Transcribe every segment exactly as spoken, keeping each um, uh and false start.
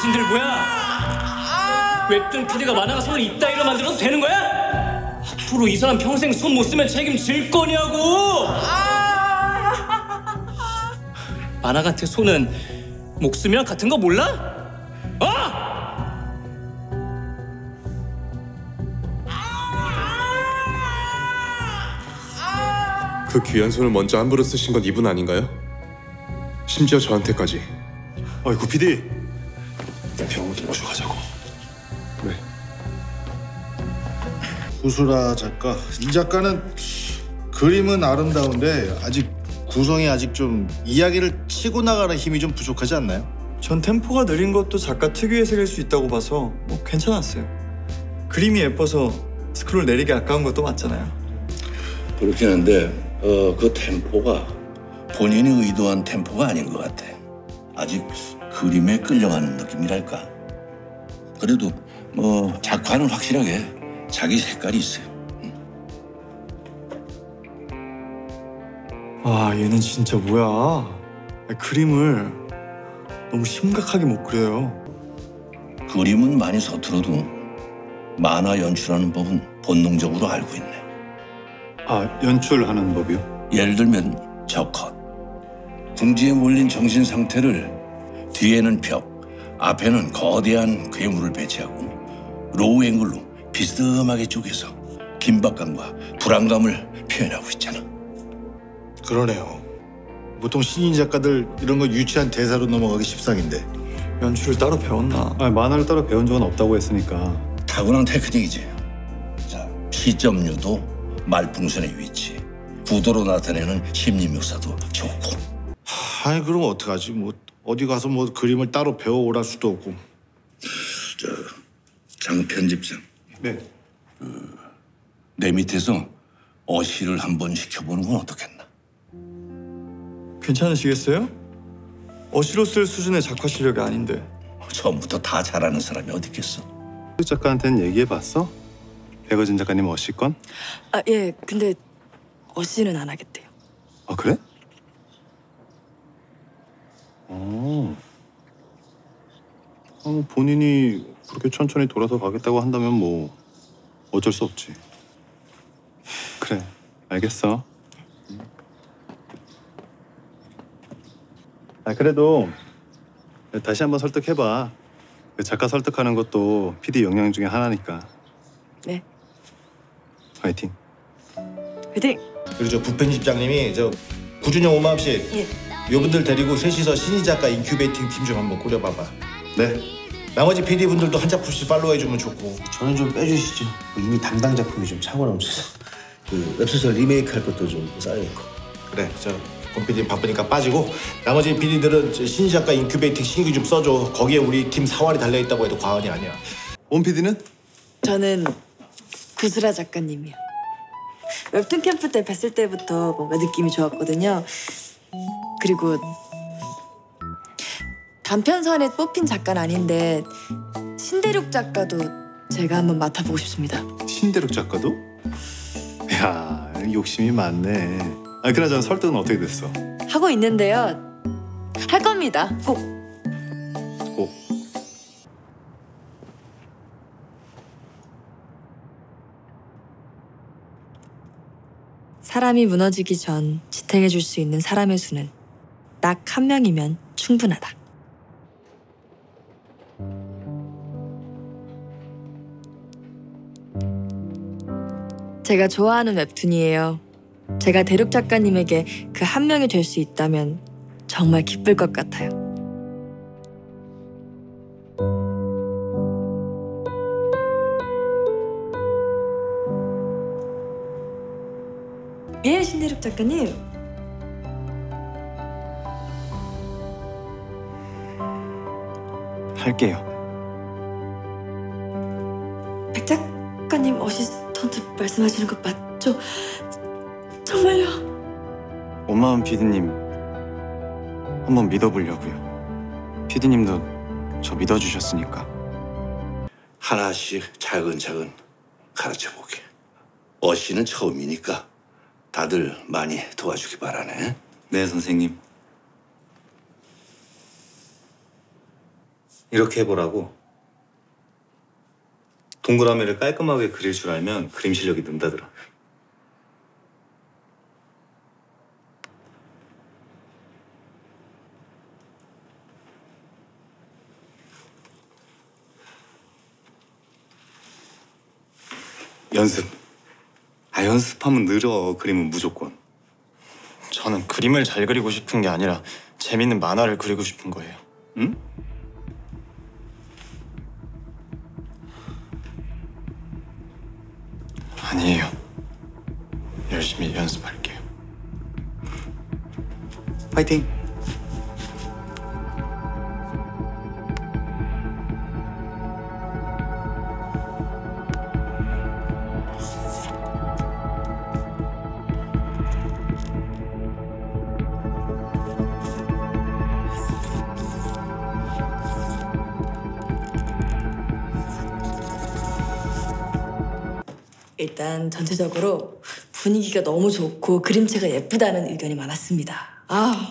병신들 뭐야? 웹툰 피디가 만화가 손에 이따위로 만들어도 되는 거야? 앞으로 이 사람 평생 손 못 쓰면 책임질 거냐고! 만화 같은 손은 목숨이랑 같은 거 몰라? 어? 그 귀한 손을 먼저 함부로 쓰신 건 이분 아닌가요? 심지어 저한테까지. 아이고 피디, 병원 좀 모셔 가자고. 네. 구슬아 작가, 이 작가는 그림은 아름다운데 아직 구성이 아직 좀 이야기를 치고 나가는 힘이 좀 부족하지 않나요? 전 템포가 느린 것도 작가 특유의 색일 수 있다고 봐서 뭐 괜찮았어요. 그림이 예뻐서 스크롤 내리기 아까운 것도 맞잖아요. 그렇긴 한데 어, 그 템포가 본인이 의도한 템포가 아닌 것 같아. 아직 그림에 끌려가는 느낌이랄까. 그래도 뭐 작화는 확실하게 자기 색깔이 있어요. 응. 아 얘는 진짜 뭐야. 그림을 너무 심각하게 못 그려요. 그림은 많이 서툴어도 만화 연출하는 법은 본능적으로 알고 있네. 아 연출하는 법이요? 예를 들면 저 컷. 궁지에 몰린 정신 상태를 뒤에는 벽, 앞에는 거대한 괴물을 배치하고 로우 앵글로 비스듬하게 쪼개서 긴박감과 불안감을 표현하고 있잖아. 그러네요. 보통 신인 작가들 이런 거 유치한 대사로 넘어가기 십상인데. 연출을 따로 배웠나? 아니 만화를 따로 배운 적은 없다고 했으니까. 타고난 테크닉이지. 자, 시점 유도, 말풍선의 위치, 구도로 나타내는 심리 묘사도 좋고. 아니 그럼 어떡하지? 뭐 어디 가서 뭐 그림을 따로 배워오랄 수도 없고. 저 장 편집장. 네. 그, 내 밑에서 어시를 한번 시켜보는 건 어떻겠나? 괜찮으시겠어요? 어시로 쓸 수준의 작화 실력이 아닌데. 처음부터 다 잘하는 사람이 어디 있겠어? 작가한테는 얘기해봤어? 백어진 작가님 어시 건? 아, 예. 근데 어시는 안 하겠대요. 아 그래? 어. 아, 뭐 본인이 그렇게 천천히 돌아서 가겠다고 한다면 뭐 어쩔 수 없지. 그래, 알겠어. 아 그래도 다시 한번 설득해봐. 작가 설득하는 것도 피디 역량 중에 하나니까. 네. 화이팅. 화이팅! 그리고 저 부편집장님이 저 구준영 오마음 씨, 예. 요분들 데리고 셋이서 신인 작가 인큐베이팅 팀 좀 한번 꾸려봐봐. 네. 나머지 피디분들도 한 작품씩 팔로우해주면 좋고. 저는 좀 빼주시죠. 요즘에 담당 작품이 좀 차고 넘쳐서 그 웹소설 리메이크 할 것도 좀 쌓여있고. 그래, 저 권 피디 바쁘니까 빠지고 나머지 피디들은 신인 작가 인큐베이팅 신규 좀 써줘. 거기에 우리 팀 사활이 달려있다고 해도 과언이 아니야. 온 피디는? 저는 구슬아 작가님이요. 웹툰 캠프 때 뵀을 때부터 뭔가 느낌이 좋았거든요. 그리고 단편선에 뽑힌 작가는 아닌데 신대륙 작가도 제가 한번 맡아보고 싶습니다. 신대륙 작가도? 야, 욕심이 많네. 아, 그나저나 설득은 어떻게 됐어? 하고 있는데요. 할 겁니다. 꼭. 꼭. 사람이 무너지기 전 지탱해줄 수 있는 사람의 수는 딱 한 명이면 충분하다. 제가 좋아하는 웹툰이에요. 제가 대륙 작가님에게 그 한 명이 될 수 있다면 정말 기쁠 것 같아요. 예, 신대륙 작가님. 할게요. 백 작가님 어시스턴트 말씀하시는 거 맞죠? 정말요? 오마은 피디님 한번 믿어보려고요. 피디님도 저 믿어주셨으니까. 하나씩 차근차근 가르쳐보게. 어씨는 처음이니까 다들 많이 도와주기 바라네. 네 선생님. 이렇게 해보라고. 동그라미를 깔끔하게 그릴 줄 알면 그림 실력이 는다더라. 연습. 아, 연습하면 늘어. 그림은 무조건. 저는 그림을 잘 그리고 싶은 게 아니라 재밌는 만화를 그리고 싶은 거예요. 응? 아니에요. 열심히 연습할게요. 파이팅! 일단 전체적으로 분위기가 너무 좋고 그림체가 예쁘다는 의견이 많았습니다. 아,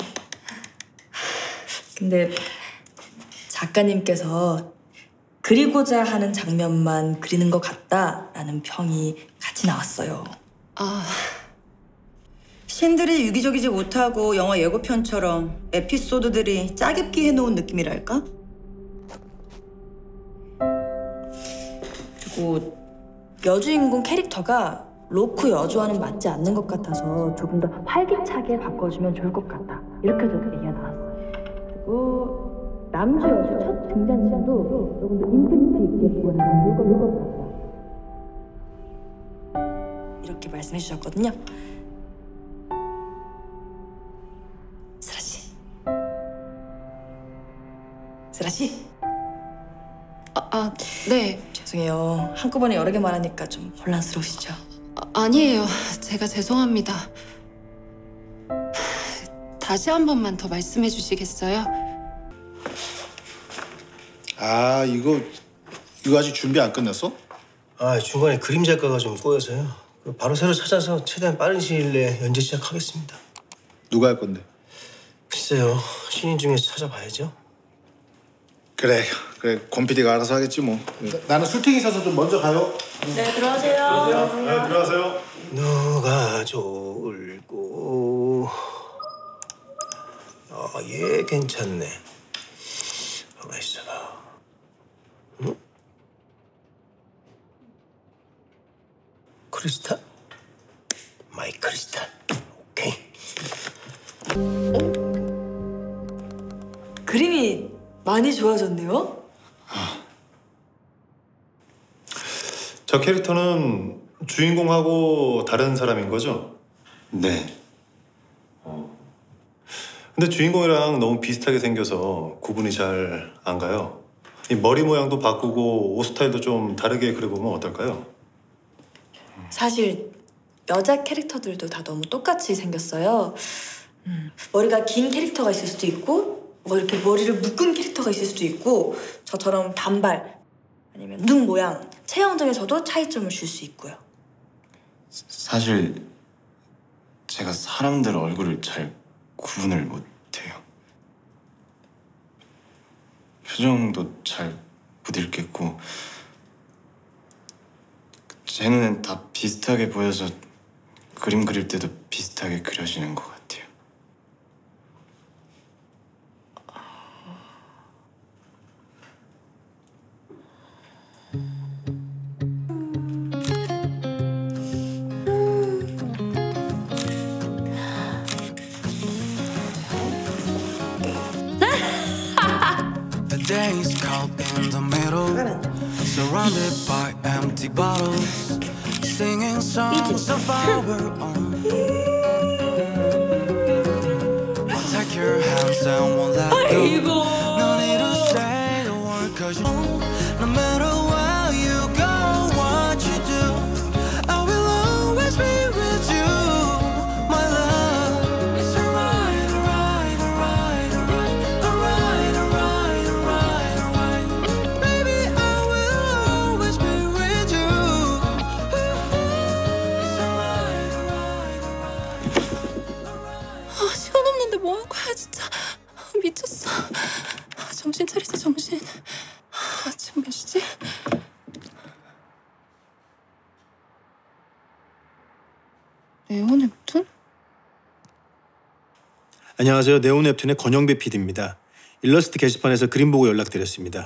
근데 작가님께서 그리고자 하는 장면만 그리는 것 같다라는 평이 같이 나왔어요. 아, 신들이 유기적이지 못하고 영화 예고편처럼 에피소드들이 짜깁기 해놓은 느낌이랄까? 그리고 여주인공 캐릭터가 로크 여주와는 맞지 않는 것 같아서 조금 더 활기차게 바꿔주면 좋을 것 같다. 이렇게도 얘기가 나왔어요. 그리고 남주 여주 첫 등장씬도 조금 더 임팩트 있게 보관하면 좋을 것 같다. 이렇게 말씀해 주셨거든요. 슬아 씨. 슬아 씨. 아, 아, 네. 죄송해요. 한꺼번에 여러 개 말하니까 좀 혼란스러우시죠? 아, 아니에요. 제가 죄송합니다. 다시 한 번만 더 말씀해 주시겠어요? 아 이거 이거 아직 준비 안 끝났어? 아 중간에 그림 작가가 좀 꼬여서요. 바로 새로 찾아서 최대한 빠른 시일 내에 연재 시작하겠습니다. 누가 할 건데? 글쎄요. 신인 중에서 찾아봐야죠. 그래 그래 권 피디가 알아서 하겠지 뭐. 나는 술탱이 있어서 좀 먼저 가요. 네, 들어가세요. 들어가세요. 네, 들어가세요. 누가 좋을꼬. 아, 얘 괜찮네. 가만 있어봐. 응? 크리스탈? 마이 크리스탈. 오케이. 그림이 많이 좋아졌네요. 저 캐릭터는 주인공하고 다른 사람인 거죠? 네. 어. 근데 주인공이랑 너무 비슷하게 생겨서 구분이 잘 안 가요. 이 머리 모양도 바꾸고 옷 스타일도 좀 다르게 그려보면 어떨까요? 사실 여자 캐릭터들도 다 너무 똑같이 생겼어요. 음, 머리가 긴 캐릭터가 있을 수도 있고 뭐 이렇게 머리를 묶은 캐릭터가 있을 수도 있고 저처럼 단발 아니면 눈 모양, 체형 등에서도 차이점을 줄 수 있고요. 사실 제가 사람들 얼굴을 잘 구분을 못해요. 표정도 잘 못 읽겠고 제 눈엔 다 비슷하게 보여서 그림 그릴 때도 비슷하게 그려지는 것 같아요. Days caught in the middle, surrounded by empty bottles, singing songs of our own. I'll take your hands and won't let go. No need to say a word, cause you know, no matter where you go, what you do, I will always be with you, my love. It's alright, alright, alright, alright, alright, alright, alright, alright. Baby, I will always be with you. It's alright, alright, alright. 아, 시간 없는데 뭐 할 거야, 진짜. 미쳤어. 네오넵툰? 안녕하세요. 네오넵툰의 권영배 피디입니다. 일러스트 게시판에서 그림 보고 연락드렸습니다.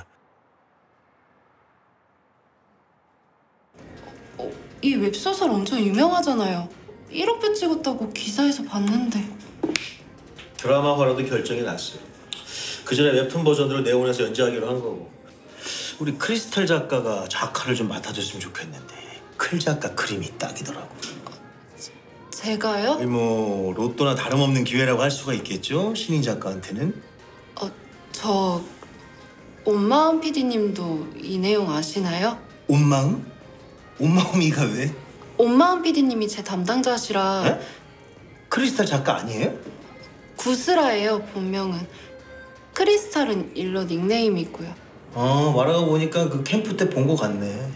어, 이 웹소설 엄청 유명하잖아요. 일억 뷰 찍었다고 기사에서 봤는데. 드라마화로도 결정이 났어요. 그 전에 웹툰 버전으로 네온에서 연재하기로 한 거고. 우리 크리스탈 작가가 작가를 좀 맡아줬으면 좋겠는데 클 작가 그림이 딱이더라고. 제가요? 아니, 뭐 로또나 다름없는 기회라고 할 수가 있겠죠? 신인 작가한테는. 어, 저 온마음 피디님도 이 내용 아시나요? 온마음? 온마음이가 왜? 온마음 피디님이 제 담당자시라. 네? 크리스탈 작가 아니에요? 구스라예요, 본명은. 크리스탈은 일러 닉네임이고요. 아, 말하고 보니까 그 캠프 때 본 거 같네.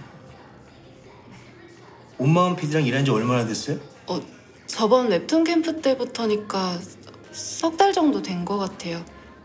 온마음 피디랑 일한 지 얼마나 됐어요? 어, 저번 웹툰 캠프 때부터니까 석 달 정도 된 것 같아요.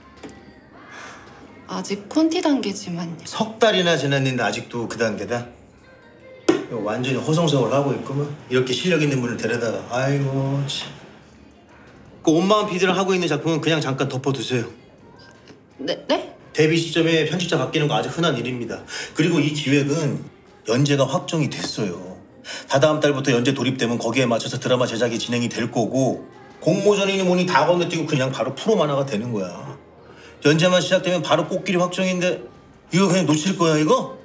아직 콘티 단계지만요. 석 달이나 지났는데 아직도 그 단계다? 이거 완전히 호성성을 하고 있구만. 이렇게 실력 있는 분을 데려다가. 아이고 참. 그 온마음 피디랑 하고 있는 작품은 그냥 잠깐 덮어두세요. 네? 네? 데뷔 시점에 편집자 바뀌는 거 아주 흔한 일입니다. 그리고 이 기획은 연재가 확정이 됐어요. 다다음 달부터 연재 돌입되면 거기에 맞춰서 드라마 제작이 진행이 될 거고 공모전이니 뭐니 다 건너뛰고 그냥 바로 프로 만화가 되는 거야. 연재만 시작되면 바로 꽃길이 확정인데 이거 그냥 놓칠 거야 이거?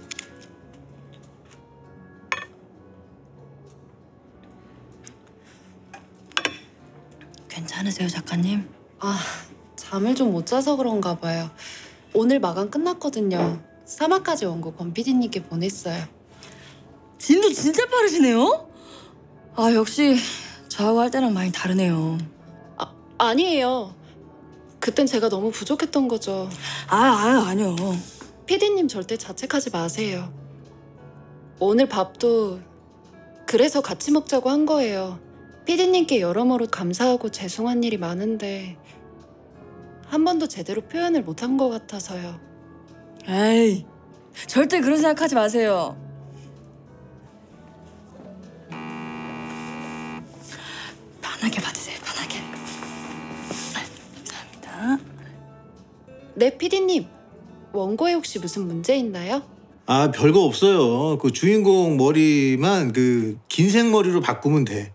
괜찮으세요, 작가님? 아, 잠을 좀 못 자서 그런가 봐요. 오늘 마감 끝났거든요. 삼 화까지 원고 권 피디님께 보냈어요. 진도 진짜 빠르시네요? 아, 역시 저하고 할 때랑 많이 다르네요. 아, 아니에요. 그땐 제가 너무 부족했던 거죠. 아, 아, 아니요. 피디님 절대 자책하지 마세요. 오늘 밥도 그래서 같이 먹자고 한 거예요. 피디님께 여러모로 감사하고 죄송한 일이 많은데 한 번도 제대로 표현을 못한 것 같아서요. 에이, 절대 그런 생각하지 마세요. 편하게 받으세요, 편하게. 감사합니다. 네, 피디님. 원고에 혹시 무슨 문제 있나요? 아, 별거 없어요. 그 주인공 머리만 그 긴 생머리로 바꾸면 돼.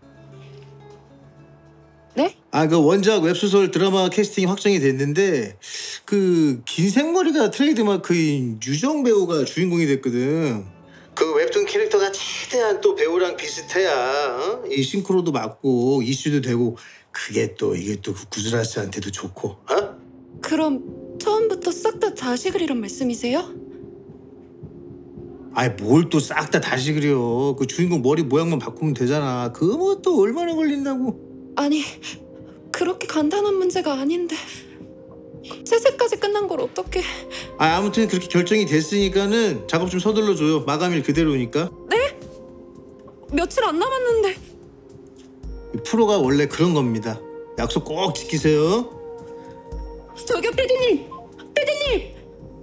네? 아, 그 원작 웹소설 드라마 캐스팅이 확정이 됐는데 그 긴 생머리가 트레이드마크인 유정 배우가 주인공이 됐거든. 그 웹툰 캐릭터가 최대한 또 배우랑 비슷해야 어? 이 싱크로도 맞고 이슈도 되고 그게 또 이게 또 구슬아 씨한테도 좋고. 어? 그럼 처음부터 싹 다 다시 그리란 말씀이세요? 아이 뭘 또 싹 다 다시 그려. 그 주인공 머리 모양만 바꾸면 되잖아. 그거 뭐 또 얼마나 걸린다고. 아니, 그렇게 간단한 문제가 아닌데 채색까지 끝난 걸 어떻게... 아, 아무튼 그렇게 결정이 됐으니까는 작업 좀 서둘러줘요. 마감일 그대로니까. 네? 며칠 안 남았는데. 프로가 원래 그런 겁니다. 약속 꼭 지키세요. 저기요, 피디님! 피디님!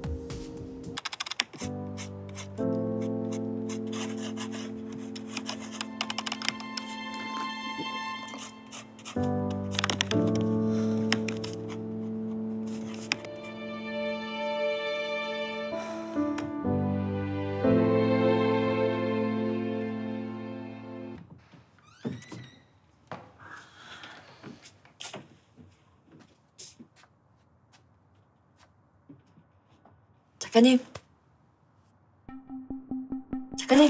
작가님. 작가님.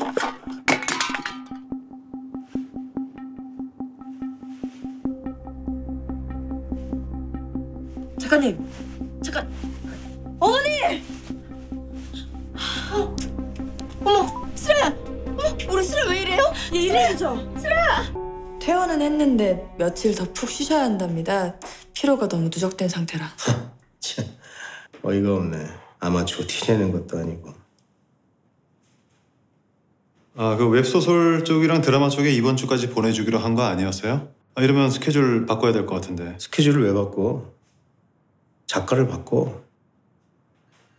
작가님. 잠깐. 어머니! 어, 어머, 슬아야! 어머, 우리 슬아 왜 이래요? 얘 이래야죠. 슬아야! 퇴원은 했는데 며칠 더 푹 쉬셔야 한답니다. 피로가 너무 누적된 상태라. 참, 어이가 없네. 아마추어 티내는 것도 아니고. 아, 그 웹소설 쪽이랑 드라마 쪽에 이번 주까지 보내주기로 한 거 아니었어요? 아, 이러면 스케줄 바꿔야 될 것 같은데. 스케줄을 왜 바꿔? 작가를 바꿔.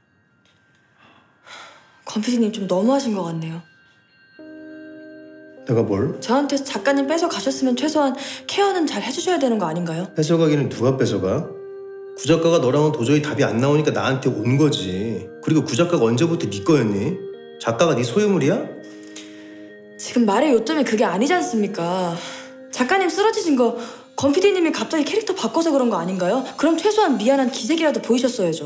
권 피디님 좀 너무하신 것 같네요. 내가 뭘? 저한테서 작가님 뺏어 가셨으면 최소한 케어는 잘 해주셔야 되는 거 아닌가요? 뺏어가기는 누가 뺏어가? 구 작가가 너랑은 도저히 답이 안 나오니까 나한테 온 거지. 그리고 구 작가가 언제부터 네 거였니? 작가가 네 소유물이야? 지금 말의 요점이 그게 아니지 않습니까? 작가님 쓰러지신 거 권 피디님이 갑자기 캐릭터 바꿔서 그런 거 아닌가요? 그럼 최소한 미안한 기색이라도 보이셨어야죠.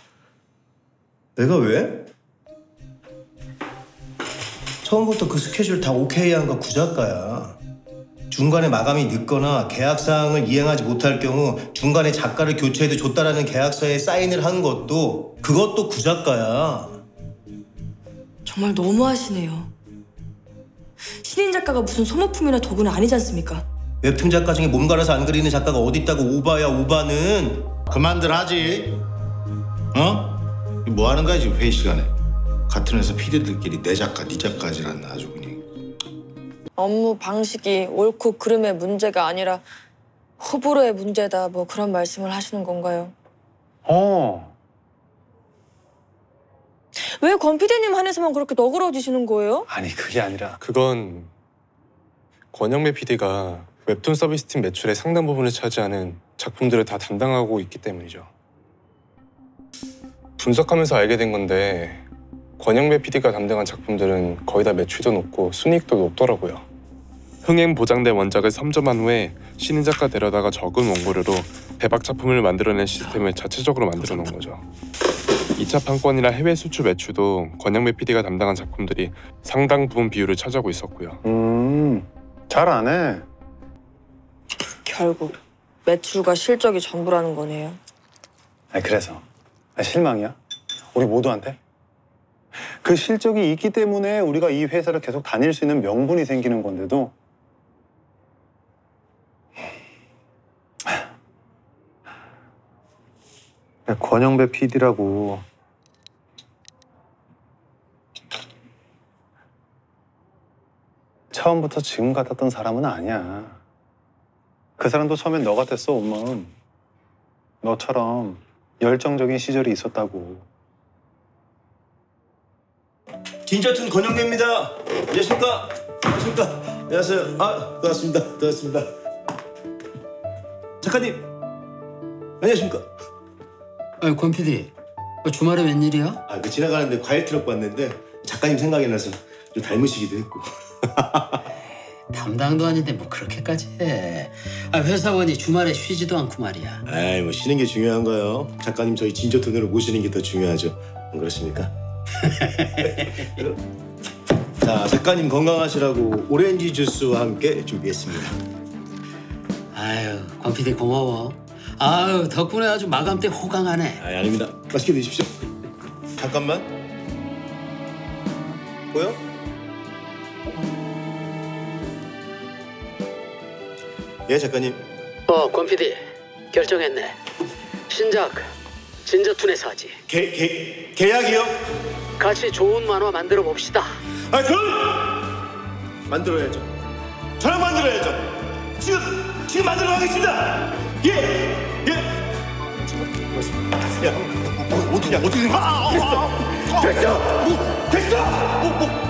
내가 왜? 처음부터 그 스케줄 다 오케이 한 거 구 작가야. 중간에 마감이 늦거나 계약 사항을 이행하지 못할 경우 중간에 작가를 교체해도 줬다라는 계약서에 사인을 한 것도 그것도 구 작가야. 정말 너무하시네요. 신인 작가가 무슨 소모품이나 도구는 아니지 않습니까? 웹툰 작가 중에 몸 갈아서 안 그리는 작가가 어디 있다고. 오바야 오바는. 그만들 하지. 어? 뭐 하는 거야 지금 회의 시간에? 같은 회사 피디들끼리 내 작가, 네 작가지란 아주 그냥. 업무 방식이 옳고 그름의 문제가 아니라 호불호의 문제다 뭐 그런 말씀을 하시는 건가요? 어. 왜 권 피디님 한해서만 그렇게 너그러지시는 거예요? 아니 그게 아니라 그건 권영배 피디가 웹툰 서비스팀 매출의 상당 부분을 차지하는 작품들을 다 담당하고 있기 때문이죠. 분석하면서 알게 된 건데 권영배 피디가 담당한 작품들은 거의 다 매출도 높고 순이익도 높더라고요. 흥행 보장된 원작을 선점한 후에 신인 작가 데려다가 적은 원고료로 대박 작품을 만들어낸 시스템을 자체적으로 만들어 놓은 거죠. 이 차 판권이나 해외 수출 매출도 권영배 피디가 담당한 작품들이 상당 부분 비율을 차지하고 있었고요. 음, 잘 안 해. 결국 매출과 실적이 전부라는 거네요. 아니 그래서 아니, 실망이야? 우리 모두한테? 그 실적이 있기 때문에 우리가 이 회사를 계속 다닐 수 있는 명분이 생기는 건데도 권영배 피디라고 처음부터 지금 같았던 사람은 아니야. 그 사람도 처음엔 너 같았어, 온 마음. 너처럼 열정적인 시절이 있었다고. 진저툰 권영배입니다. 안녕하십니까? 안녕하십니까? 안녕하세요. 아, 반갑습니다. 반갑습니다. 작가님, 안녕하십니까? 아니, 권 피디, 주말에 웬일이야? 아, 그 지나가는데 과일 트럭 봤는데 작가님 생각이 나서 좀 닮으시기도 했고. 담당도 아닌데 뭐 그렇게까지 해. 아, 회사원이 주말에 쉬지도 않고 말이야. 아이, 뭐 쉬는 게 중요한가요? 작가님 저희 진저툰으로 모시는 게 더 중요하죠. 안 그렇습니까? 자, 작가님 건강하시라고 오렌지 주스와 함께 준비했습니다. 아유, 권 피디 고마워. 아유, 덕분에 아주 마감 때 호강하네. 아, 아닙니다. 맛있게 드십시오. 잠깐만. 보여? 예, 작가님. 어, 권 피디 결정했네. 신작 진저툰에서 하지. 개, 개, 계약이요? 같이 좋은 만화 만들어 봅시다. 아, 그럼 만들어야죠. 저랑 만들어야죠. 지금 지금 만들어 가겠습니다. 예, 예. 야, 뭐, 어디냐, 어디 된 거야? 됐어, 됐어. 뭐, 뭐.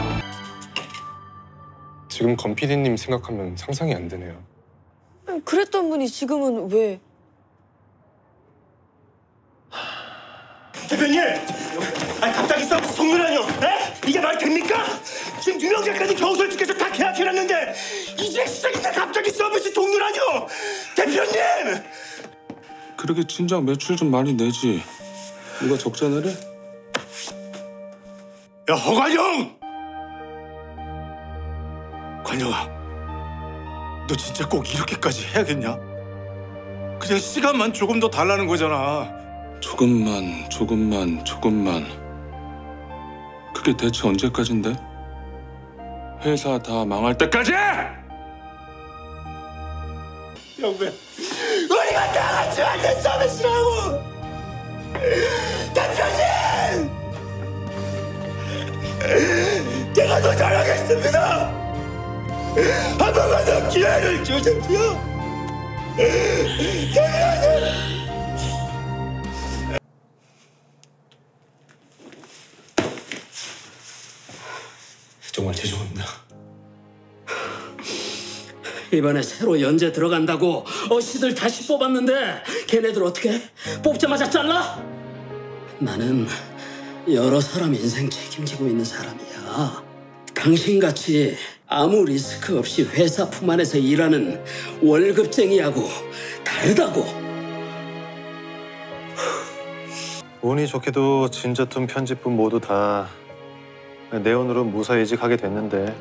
지금 권 피디님 생각하면 상상이 안 되네요. 그랬던 분이 지금은 왜? 대표님! 아니 갑자기 싸우고 속는다뇨? 에? 이게 말이 됩니까? 지금 유명 작가님 겨우 솔직해서 다 계약해놨는데 이제 시작인데 갑자기 서비스 동료라뇨? 대표님! 그렇게 진작 매출 좀 많이 내지. 누가 적자 내래? 야, 허관영! 관영아, 너 진짜 꼭 이렇게까지 해야겠냐? 그냥 시간만 조금 더 달라는 거잖아. 조금만, 조금만, 조금만. 그게 대체 언제까지인데? 회사 다 망할 때까지! 영배, 우리가 다 같이 만든 서비스라고! 대표님! 제가 더 잘하겠습니다! 한 번만 더 기회를 주십시오! 대표님! 정말 죄송합니다. 이번에 새로 연재 들어간다고 어씨들 다시 뽑았는데 걔네들 어떻게 뽑자마자 잘라? 나는 여러 사람 인생 책임지고 있는 사람이야. 당신같이 아무 리스크 없이 회사 품 안에서 일하는 월급쟁이하고 다르다고. 운이 좋게도 진저툰 편집부 모두 다 내온으로 무사이직하게 됐는데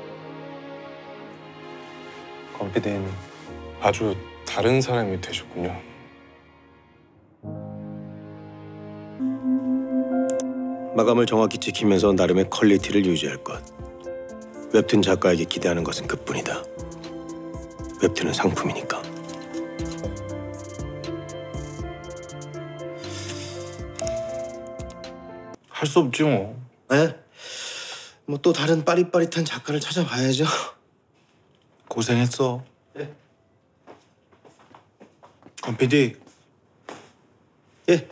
권피디는 아주 다른 사람이 되셨군요. 마감을 정확히 지키면서 나름의 퀄리티를 유지할 것. 웹툰 작가에게 기대하는 것은 그뿐이다. 웹툰은 상품이니까. 할 수 없지 뭐. 네? 뭐 또 다른 빠릿빠릿한 작가를 찾아봐야죠. 고생했어. 예. 권 피디. 예.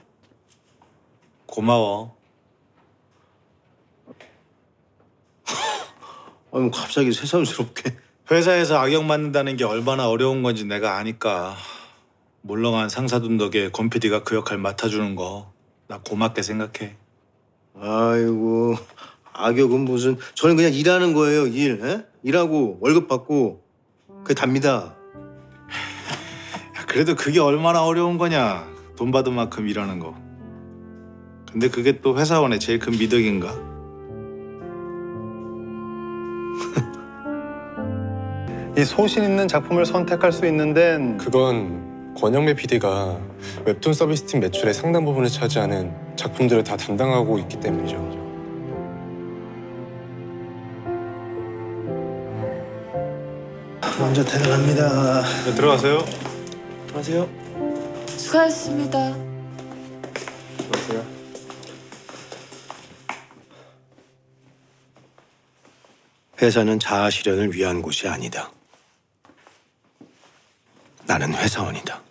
고마워. 아니 뭐 갑자기 새삼스럽게. 회사에서 악역 맡는다는 게 얼마나 어려운 건지 내가 아니까. 물렁한 상사돈 덕에 권 피디가 그 역할 맡아주는 거 나 고맙게 생각해. 아이고 악역은 무슨. 저는 그냥 일하는 거예요. 일. 에? 일하고 월급 받고 그게 답니다. 야, 그래도 그게 얼마나 어려운 거냐. 돈 받은 만큼 일하는 거. 근데 그게 또 회사원의 제일 큰 미덕인가? 이 소신 있는 작품을 선택할 수 있는 데는 그건 권영배 피디가 웹툰 서비스팀 매출의 상당 부분을 차지하는 작품들을 다 담당하고 있기 때문이죠. 먼저 퇴근합니다. 네, 들어가세요. 들어가세요. 수고하셨습니다. 들어가세요. 회사는 자아 실현을 위한 곳이 아니다. 나는 회사원이다.